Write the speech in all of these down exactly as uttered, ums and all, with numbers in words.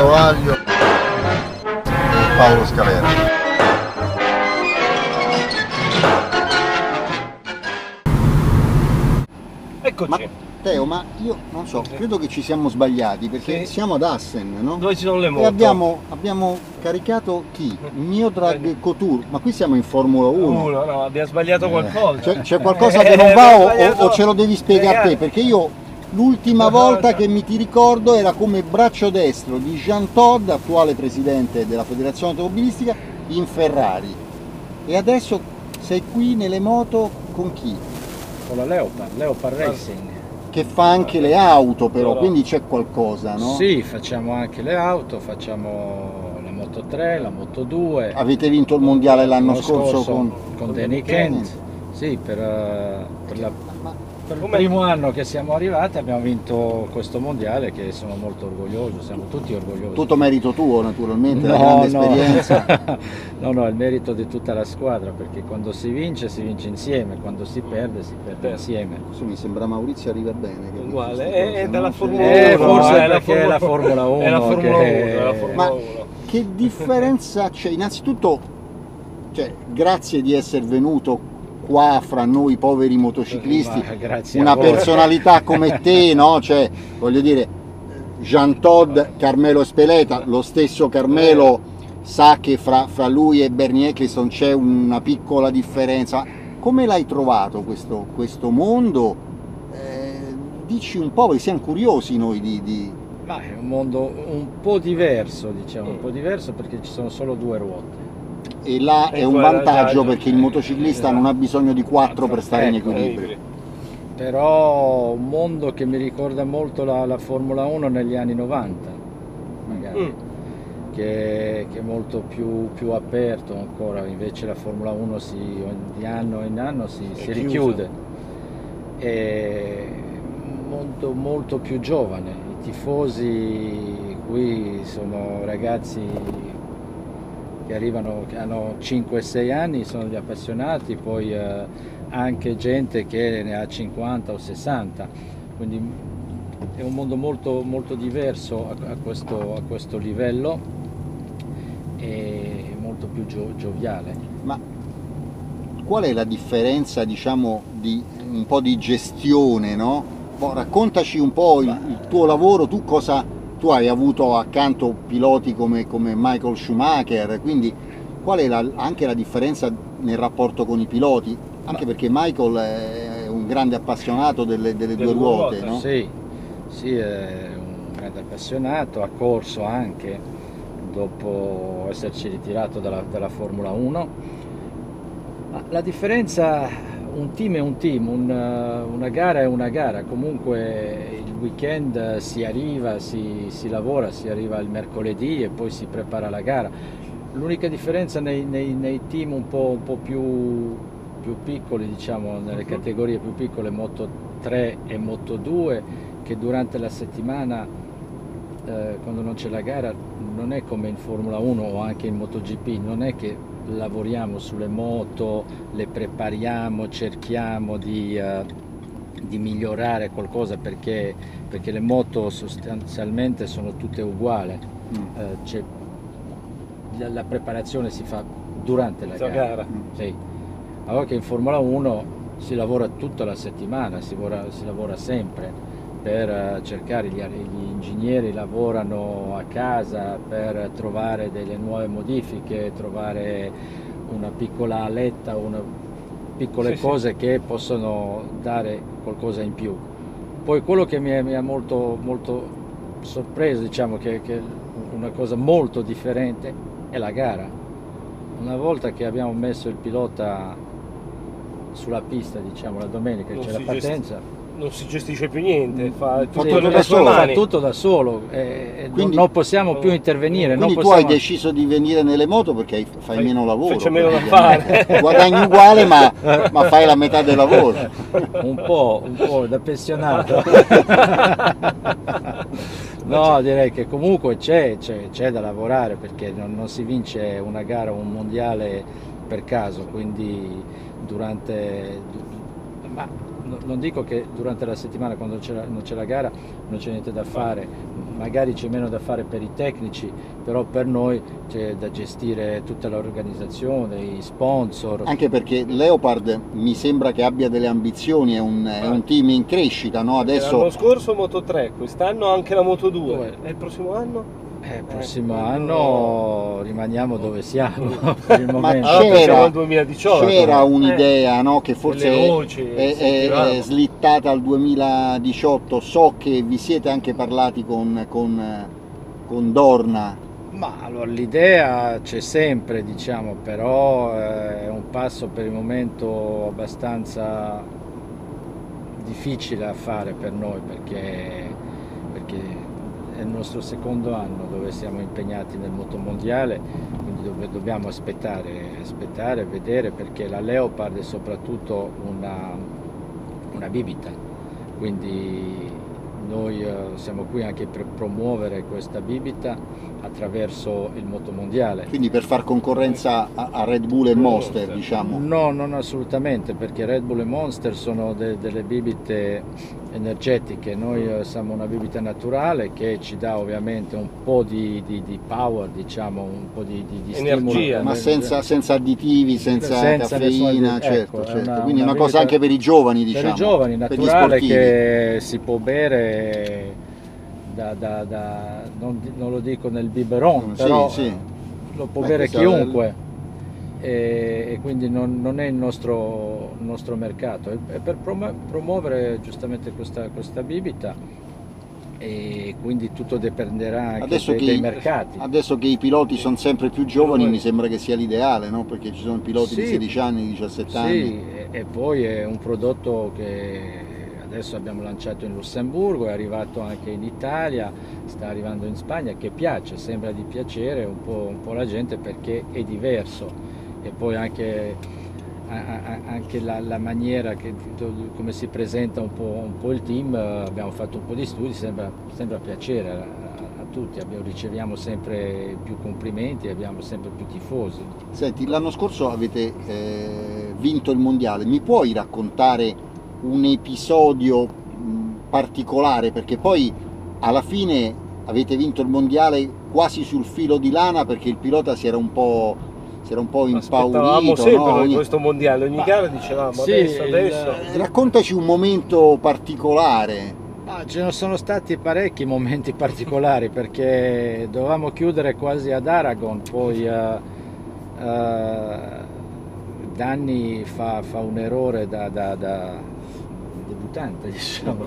Matteo Aglio e Paolo Scalera. Eccoci. Ma, Teo, ma io non so, credo che ci siamo sbagliati perché Sì. siamo ad Assen, no? Dove ci sono le moto? E abbiamo, abbiamo caricato chi? Miodrag Couture, ma qui siamo in Formula uno. Uno, no, abbiamo sbagliato qualcosa. C'è qualcosa Eh, che non va o, sbagliato. o ce lo devi spiegare a te? Perché io l'ultima volta che mi ti ricordo era come braccio destro di Jean Todt, attuale presidente della federazione automobilistica, in Ferrari. E adesso sei qui nelle moto con chi? Con la Leopard, Leopard Racing. Che fa anche le auto però, Però- quindi c'è qualcosa, no? Sì, facciamo anche le auto, facciamo la Moto tre, la Moto due. Avete vinto il mondiale l'anno L'anno scorso, scorso con... con Danny Kent. Sì, per, eh, per la- Ma per il Come- primo anno che siamo arrivati abbiamo vinto questo mondiale, che sono molto orgoglioso, siamo tutti orgogliosi. tutto merito tuo naturalmente, la No, grande no. esperienza. No, no, è il merito di tutta la squadra, perché quando si vince si vince insieme, quando si perde si perde Beh. insieme. Questo mi sembra Maurizio arriva bene. che Uguale, dice è, queste è cose, dalla no? Formula Cioè, Eh, uno. forse è la perché è la Formula uno È la Formula che- uno, è la Formula Ma uno. che differenza c'è? Innanzitutto, cioè, grazie di essere venuto qua fra noi poveri motociclisti, Ma grazie una a voi. personalità come te, no? Cioè, voglio dire, Jean Todt, Carmelo Espeleta, lo stesso Carmelo sa che fra, fra lui e Bernie Ecclestone c'è una piccola differenza. Come l'hai trovato questo, questo mondo? Eh, dici un po', perché siamo curiosi noi di... di... Ma è un mondo un po' diverso, diciamo, un po' diverso perché ci sono solo due ruote. E là è E un qua è vantaggio vantaggio. perché il motociclista non ha bisogno di quattro per stare in Ecco, equilibrio. Però un mondo che mi ricorda molto la, la Formula uno negli anni novanta, magari, Mm. che, che è molto più, più aperto ancora, invece la Formula uno si, di anno in anno si, si chiusa. richiude. È molto, molto più giovane, i tifosi qui sono ragazzi che arrivano, che hanno cinque sei anni, sono gli appassionati, poi eh, anche gente che ne ha cinquanta o sessanta, quindi è un mondo molto, molto diverso a, a, questo, a questo livello e molto più gio, gioviale. Ma qual è la differenza, diciamo, di un po' di gestione, no? Boh, raccontaci un po' il, il tuo lavoro, tu cosa... Tu hai avuto accanto piloti come, come Michael Schumacher, quindi qual è la, anche la differenza nel rapporto con i piloti? Anche perché Michael è un grande appassionato delle, delle due Delle due ruote, ruote, no? Sì, sì, è un grande appassionato, ha corso anche dopo esserci ritirato dalla, dalla Formula uno. Ma la differenza, un team è un team, un, una gara è una gara, comunque il weekend si arriva, si, si lavora, si arriva il mercoledì e poi si prepara la gara. L'unica differenza nei, nei, nei team un po', un po' più, più piccoli, diciamo, nelle categorie più piccole, Moto tre e Moto due, che durante la settimana, eh, quando non c'è la gara, non è come in Formula uno o anche in MotoGP, non è che lavoriamo sulle moto, le prepariamo, cerchiamo di, eh, di migliorare qualcosa perché, perché le moto sostanzialmente sono tutte uguali. Mm. Eh, c'è- la, la preparazione si fa durante la La gara. gara. Sì. Allora che in Formula uno si lavora tutta la settimana, si lavora, si lavora sempre per eh, cercare, gli, gli ingegneri lavorano a casa per trovare delle nuove modifiche, trovare una piccola aletta, una, piccole Sì, cose che possono dare qualcosa in più. Poi quello che mi, è, mi ha molto, molto sorpreso, diciamo che, che una cosa molto differente è la gara. Una volta che abbiamo messo il pilota sulla pista, diciamo la domenica, Non c'è la si partenza, Non si gestisce più niente, fa tutto Sì, nelle da sue solo, fa mani. tutto da solo, e, e Quindi- non possiamo più intervenire. Quindi non tu hai possiamo... deciso di venire nelle moto perché hai- fai Fai- meno lavoro. faccio meno da praticamente. fare. Guadagni uguale ma, ma fai la metà del lavoro. un po', un po' da pensionato. No, direi che comunque c'è, c'è, c'è da lavorare perché non, non si vince una gara o un mondiale per caso, quindi durante... ma no, non dico che durante la settimana quando c'è la, non c'è la gara non c'è niente da fare, magari c'è meno da fare per i tecnici, però per noi c'è da gestire tutta l'organizzazione, i sponsor. Anche perché Leopard mi sembra che abbia delle ambizioni, è un, è un team in crescita, no? Adesso... L'anno scorso Moto tre, quest'anno anche la Moto due. Due. E il prossimo anno? Eh, il prossimo Eh, anno rimaniamo dove siamo per il Ma momento. Allora c'era- pensiamo al duemiladiciotto. C'era Eh. un'idea, no? Che forse Delle è, voci, è- è- sentivamo. è slittata al duemiladiciotto. So che vi siete anche parlati con, con, con Dorna. Ma allora, l'idea c'è sempre, diciamo, però eh, è un passo per il momento abbastanza difficile da fare per noi perché, perché è il nostro secondo anno dove siamo impegnati nel motomondiale, quindi dove dobbiamo aspettare, aspettare, vedere, perché la Leopard è soprattutto una, una bibita, quindi noi eh, siamo qui anche per promuovere questa bibita attraverso il motomondiale. Quindi per far concorrenza a, a Red Bull e Monster, diciamo. No, non assolutamente, perché Red Bull e Monster sono de- delle bibite energetiche, noi eh, siamo una bibita naturale che ci dà ovviamente un po' di, di- di power, diciamo, un po' di, di, di Energia. stimolo. Ma senza, senza additivi, senza, Senza caffeina, nessun- certo, ecco, è certo. una- Quindi è una una cosa bibita- anche per i giovani, Per diciamo. i giovani, per gli naturale, sportivi. che si può bere, da, da- da- non, di- non lo dico nel biberon, Sì, però sì. lo può Beh, bere questa- chiunque e, e quindi non, non è il nostro, il nostro mercato, è, è per promu- promuovere giustamente questa, questa bibita e quindi tutto dipenderà anche Adesso dai, che, dai i- mercati. adesso che i piloti sono sempre più giovani, mi sembra che sia l'ideale, no? Perché ci sono piloti di Sì. sedici anni, diciassette anni. Sì, e, e poi è un prodotto che adesso abbiamo lanciato in Lussemburgo, è arrivato anche in Italia, sta arrivando in Spagna, che piace, sembra di piacere un po', un po' la gente perché è diverso e poi anche, a- a- anche la, la maniera che, come si presenta un po', un po' il team, eh, abbiamo fatto un po' di studi, sembra, sembra piacere a, a tutti, abbiamo- riceviamo sempre più complimenti, abbiamo sempre più tifosi. Senti, l'anno scorso avete eh, vinto il mondiale, mi puoi raccontare un episodio mh, particolare? Perché poi alla fine avete vinto il mondiale quasi sul filo di lana perché il pilota si era un po', si era un po' Aspettavamo impaurito, sempre no? Ogni- questo mondiale, ogni Ma- gara dicevamo sì, adesso, il- adesso. Eh, Raccontaci un momento particolare. Ma ce ne sono stati parecchi momenti particolari perché dovevamo chiudere quasi ad Aragon, poi eh, eh, Danny fa, fa un errore da, da- da debuttante, diciamo,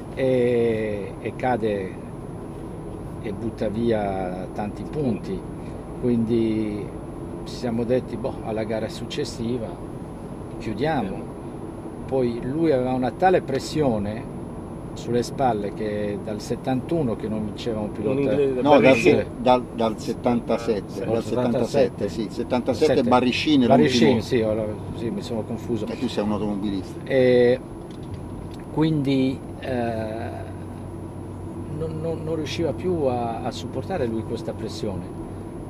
e, e cade e butta via tanti punti, quindi ci siamo detti, boh, alla gara successiva chiudiamo. Poi lui aveva una tale pressione sulle spalle che dal settantuno che non vinceva un pilota. Un inglese, No, dal, Barrichello. se- dal- dal settantasette, dal settantasette, sì, settantasette Sette. Barrichello era Barrichello, l'ultimo. sì, ora- sì, mi sono confuso. E tu sei un automobilista. E quindi eh, non, non- non riusciva più a, a supportare lui questa pressione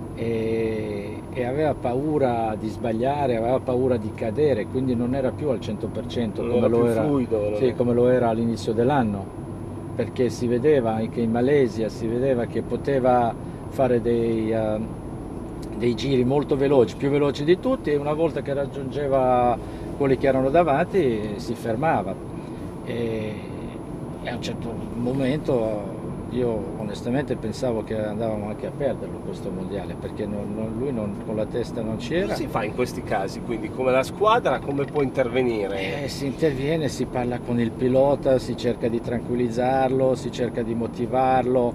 e, e aveva paura di sbagliare, aveva paura di cadere, quindi non era più al cento per cento Non come, era lo più era, fluido, non sì, era. come lo era all'inizio dell'anno, perché si vedeva anche in Malesia, si vedeva che poteva fare dei, eh, dei giri molto veloci, più veloci di tutti, e una volta che raggiungeva quelli che erano davanti si fermava e, e a un certo momento io onestamente pensavo che andavamo anche a perderlo questo mondiale perché non- non- lui non- con la testa non Cosa c'era. si fa in questi casi? Quindi come la squadra come può intervenire? Eh, si interviene, si parla con il pilota, si cerca di tranquillizzarlo, si cerca di motivarlo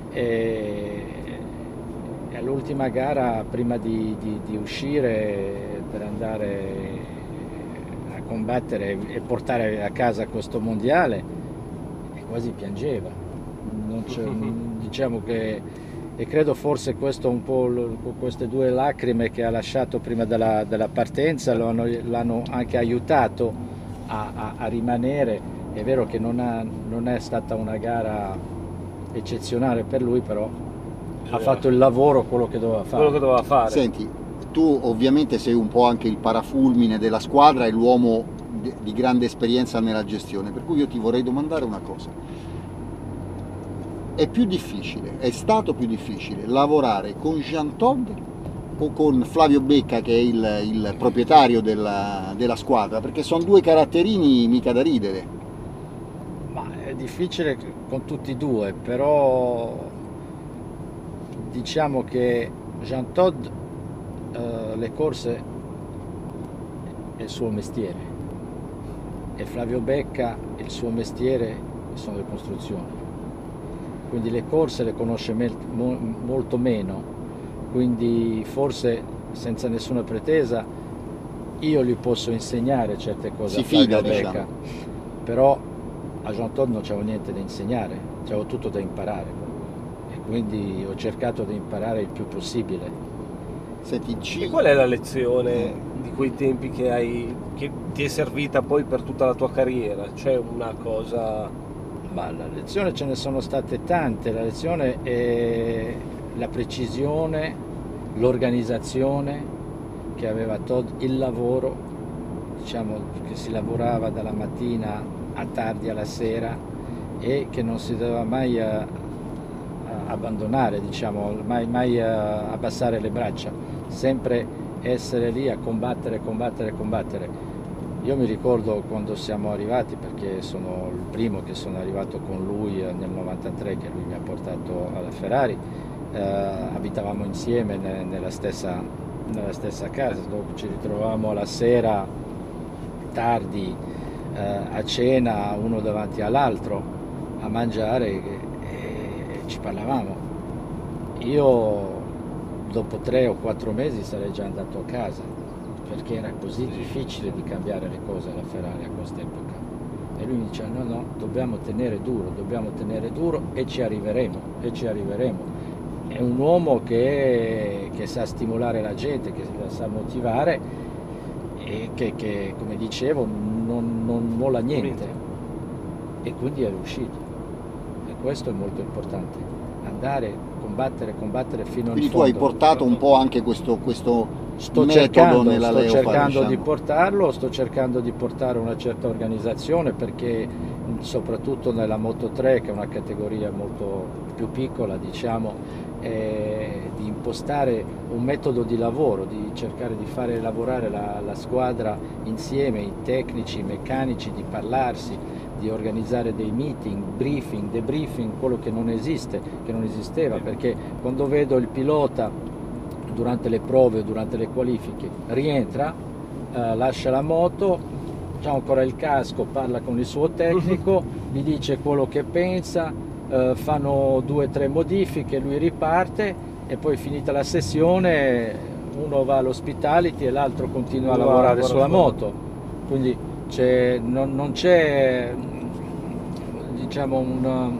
e, e all'ultima gara prima di, di- di uscire per andare a combattere e portare a casa questo mondiale e quasi piangeva. Non c'è- diciamo che e credo forse questo un po' lo- queste due lacrime che ha lasciato prima della, della partenza lo hanno- l'hanno anche aiutato a, a- a rimanere. È vero che non, ha- non è stata una gara eccezionale per lui, però ha fatto il lavoro, quello che doveva fare. Quello che doveva fare. Senti, tu ovviamente sei un po' anche il parafulmine della squadra e l'uomo di, di grande esperienza nella gestione, per cui io ti vorrei domandare una cosa. È più difficile, è stato più difficile lavorare con Jean Todt o con Flavio Becca, che è il, il proprietario della, della squadra? Perché sono due caratterini mica da ridere. Ma è difficile con tutti e due, però diciamo che Jean Todt eh, le corse è il suo mestiere e Flavio Becca il suo mestiere sono le costruzioni, quindi le corse le conosce mo molto meno, quindi forse senza nessuna pretesa io gli posso insegnare certe cose si a Flavio fida, Becca, diciamo. Però a Jean Todt non c'avevo niente da insegnare, c'avevo tutto da imparare e quindi ho cercato di imparare il più possibile. Senti, ci... E qual è la lezione di quei tempi che hai, che ti è servita poi per tutta la tua carriera? C'è una cosa... Ma la lezione ce ne sono state tante, la lezione è la precisione, l'organizzazione che aveva Todt, il lavoro, diciamo che si lavorava dalla mattina a tardi alla sera e che non si doveva mai a, a abbandonare, diciamo, mai, mai a abbassare le braccia, sempre essere lì a combattere, combattere, combattere. Io mi ricordo quando siamo arrivati, perché sono il primo che sono arrivato con lui nel novantatré, che lui mi ha portato alla Ferrari, eh, abitavamo insieme ne, nella, stessa, nella stessa casa, dopo ci ritrovavamo la sera tardi eh, a cena uno davanti all'altro a mangiare e, e ci parlavamo. Io dopo tre o quattro mesi sarei già andato a casa, perché era così difficile di cambiare le cose alla Ferrari a quest'epoca. E lui mi diceva no, no, dobbiamo tenere duro, dobbiamo tenere duro e ci arriveremo, e ci arriveremo. È un uomo che, che sa stimolare la gente, che la sa motivare e che, che come dicevo, non, non molla niente. E quindi è riuscito. E questo è molto importante. Andare, combattere, combattere fino Quindi in fondo. tu hai portato un po' anche questo, questo sto metodo cercando, nella sto Leopard, cercando diciamo. di portarlo, sto cercando di portare una certa organizzazione, perché soprattutto nella Moto tre, che è una categoria molto più piccola, diciamo, eh, di impostare un metodo di lavoro, di cercare di fare lavorare la, la squadra insieme, i tecnici, i meccanici, di parlarsi, di organizzare dei meeting, briefing, debriefing, quello che non esiste, che non esisteva, perché quando vedo il pilota durante le prove o durante le qualifiche rientra, eh, lascia la moto, c'ha ancora il casco, parla con il suo tecnico, gli dice quello che pensa, eh, fanno due o tre modifiche, lui riparte e poi finita la sessione uno va all'hospitality e l'altro continua a Uno lavorare lavora sulla sulla- moto. Quindi c'è- non, non c'è, diciamo, una,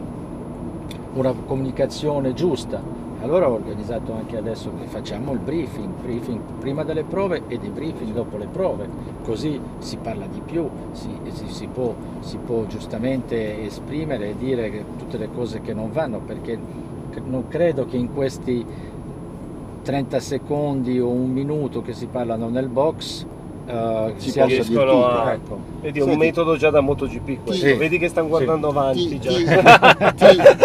una comunicazione giusta. Allora ho organizzato anche adesso che facciamo il briefing, briefing prima delle prove e debriefing dopo le prove, così si parla di più, si, si, si, può, si può giustamente esprimere e dire che tutte le cose che non vanno, perché non credo che in questi trenta secondi o un minuto che si parlano nel box uh, Si sia possa il- dire riescono tutto. a... ecco. Vedi, è un Senti, metodo già da MotoGP questo. sì. Vedi che stanno guardando avanti Ti- già. ti-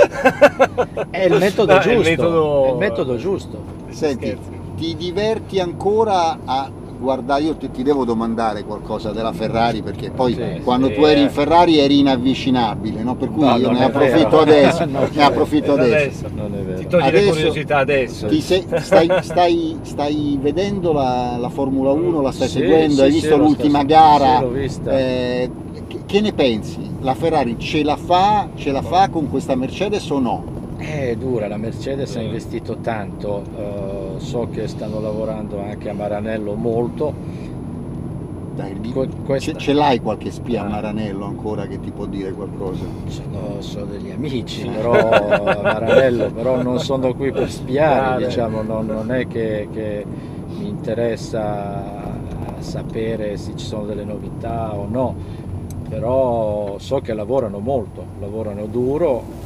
ti- È il metodo No, è il giusto, metodo- è il metodo giusto. Senti, Scherzi. ti diverti ancora a guardare? Io ti, ti devo domandare qualcosa della Ferrari, perché poi Sì, quando sì, tu eri eh. in Ferrari eri inavvicinabile, no? Per cui No, io non ne è approfitto vero. adesso, Non è ne approfitto vero. adesso. Adesso. Non è vero. Ti togli Adesso- le curiosità adesso. Ti sei- stai, stai, stai vedendo la, la Formula uno, la stai Sì, seguendo, sì, hai sì, visto l'ho l'ultima sta- gara? sì, l'ho vista. Eh, che, che ne pensi? La Ferrari ce la fa, ce la fa con questa Mercedes o no? È dura, la Mercedes ha Eh. investito tanto, eh, so che stanno lavorando anche a Maranello molto. Dai, di- Que- questa- ce, ce l'hai qualche spia a Ah. Maranello ancora che ti può dire qualcosa? Sono, sono degli amici, però a Maranello, però non sono qui per spiare, Spiare. diciamo, non, non è che, che mi interessa sapere se ci sono delle novità o no, però so che lavorano molto, lavorano duro.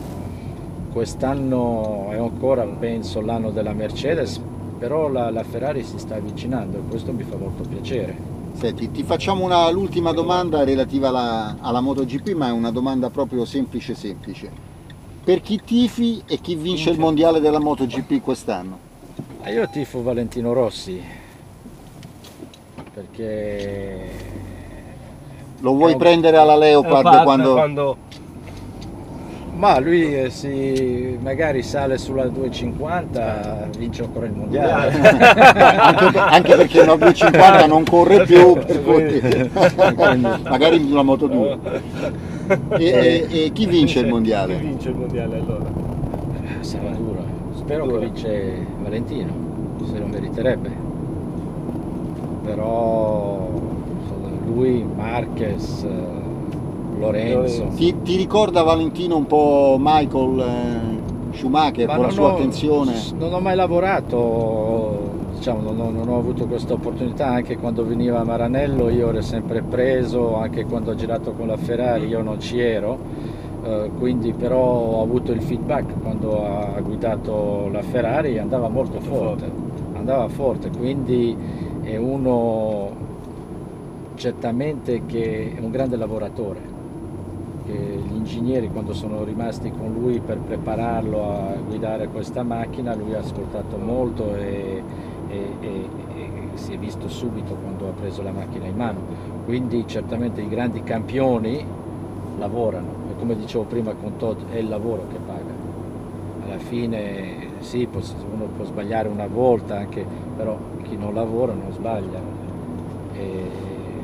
Quest'anno è ancora, penso, l'anno della Mercedes, però la, la Ferrari si sta avvicinando e questo mi fa molto piacere. Senti, ti facciamo una- l'ultima domanda relativa alla, alla MotoGP, ma è una domanda proprio semplice semplice. Per chi tifi e chi vince il mondiale della MotoGP quest'anno? Ah, io tifo Valentino Rossi, perché Lo vuoi È un- prendere alla Leopard Guarda, quando... quando ma lui eh, si, magari sale sulla duecentocinquanta, vince ancora il mondiale. anche, anche perché la duecentocinquanta non corre più, per cui... magari sulla Moto due. E, e- e chi vince il chi mondiale? vince il mondiale allora? Sarà duro. Spero Dura. che vince Valentino, se lo meriterebbe. Però insomma, lui, Marquez, eh, Lorenzo. Ti, ti ricorda Valentino un po' Michael eh, Schumacher Ma con la non sua ho- attenzione? Non ho mai lavorato, diciamo, non ho, non ho avuto questa opportunità. Anche quando veniva a Maranello io ero sempre preso, anche quando ho girato con la Ferrari io non ci ero, eh, quindi però ho avuto il feedback quando ha guidato la Ferrari, andava molto forte, andava forte, quindi è uno certamente che è un grande lavoratore. Che gli ingegneri quando sono rimasti con lui per prepararlo a guidare questa macchina, lui ha ascoltato molto e, e- e- e si è visto subito quando ha preso la macchina in mano. Quindi certamente i grandi campioni lavorano e come dicevo prima con Todd è il lavoro che paga. Alla fine sì, può- uno può sbagliare una volta anche, però chi non lavora non sbaglia. E,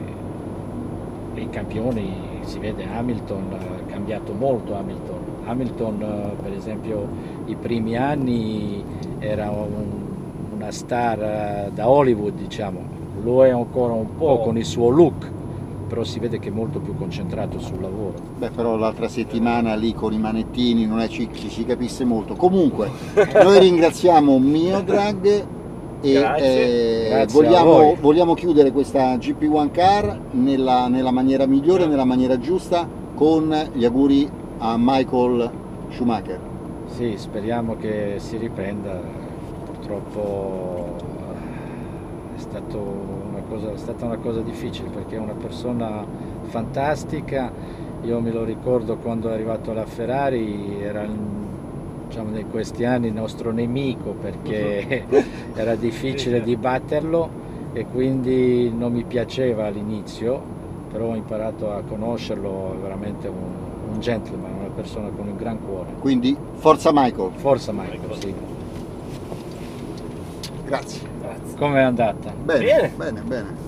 e i campioni si vede, Hamilton ha cambiato molto. Hamilton, Hamilton eh, per esempio i primi anni era un- una star eh, da Hollywood, diciamo, lo è ancora un po' con il suo look, però si vede che è molto più concentrato sul lavoro. Beh, però l'altra settimana lì con i manettini non è ci, ci si capisse molto. Comunque, noi ringraziamo Miodrag e Grazie. eh, Grazie a vogliamo, voi. vogliamo chiudere questa G P uno Car nella, nella maniera migliore, nella maniera giusta, con gli auguri a Michael Schumacher. Sì, speriamo che si riprenda. Purtroppo è, stato una cosa, è stata una cosa difficile perché è una persona fantastica. Io me lo ricordo quando è arrivato alla Ferrari, era il- diciamo, in questi anni il nostro nemico perché era difficile di batterlo e quindi non mi piaceva all'inizio, però ho imparato a conoscerlo, è veramente un, un gentleman, una persona con un gran cuore. Quindi forza Michael. Forza Michael, sì. Grazie. Grazie. Com'è andata? Bene, Bene. bene, bene.